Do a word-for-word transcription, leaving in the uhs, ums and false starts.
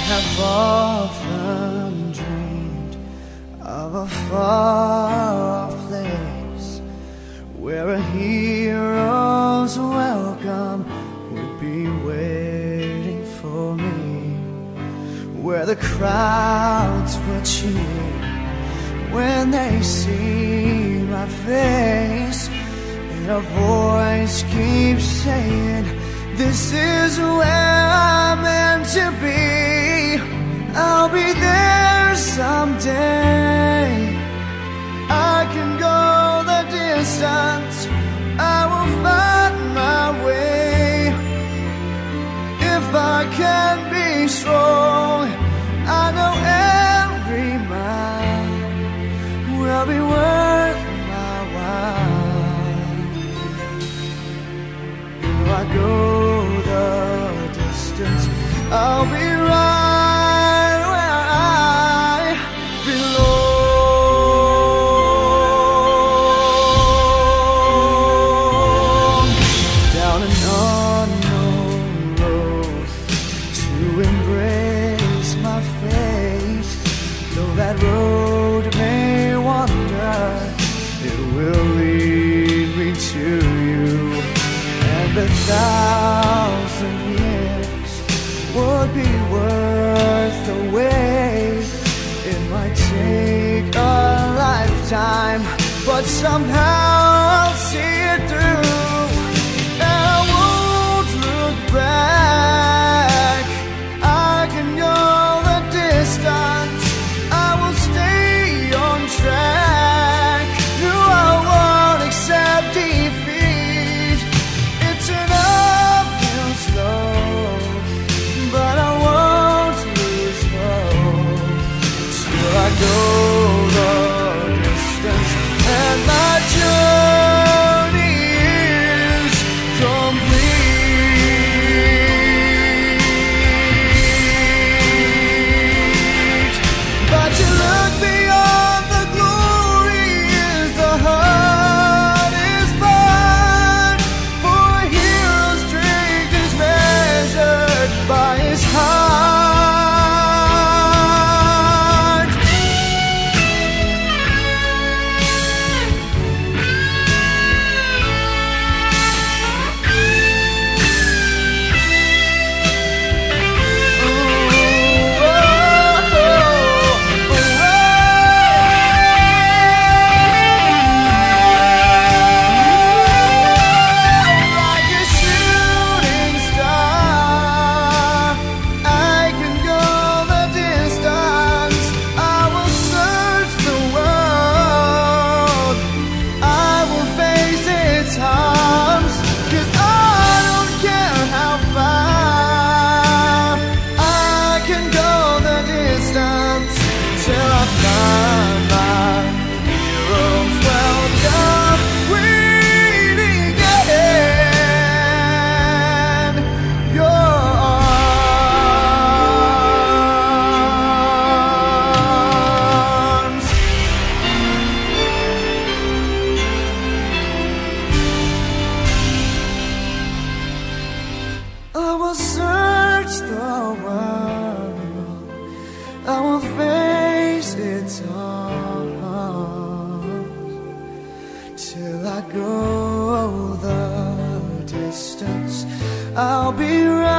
have often dreamed of a far-off place where a hero's welcome would be waiting for me, where the crowds will cheer when they see my face, and a voice keeps saying, this is where I'm meant to be. I'll be there someday. I can go the distance, I will find my way. If I can be strong, I know every mile will be worth my while. If I go the distance, I'll be right where I belong. Down an unknown road to embrace my fate. Though that road may wander, it will lead me to you. And a thousand years would be worth the wait. It might take a lifetime, but somehow I'll see it through. And I won't look back. I can go the distance, I will stay on track. No, I won't accept defeat. It's an uphill slope, but I won't lose hope till I go the distance and my journey is complete. But to look beyond the glory is the hardest part, for a hero's strength is measured by his heart. Like a shooting star, I can go the distance. I will search the world, I will face its harms, 'cause I don't care how far. I can go the distance till I find my hero's welcome waiting in your arms. I will search the world, I will face its arms, till I go the distance. I'll be right